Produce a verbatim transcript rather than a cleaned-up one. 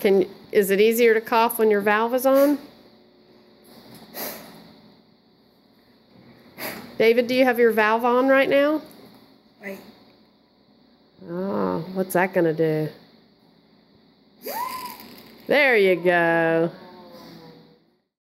Can, is it easier to cough when your valve is on? David, do you have your valve on right now? Wait. Oh, what's that gonna do? There you go.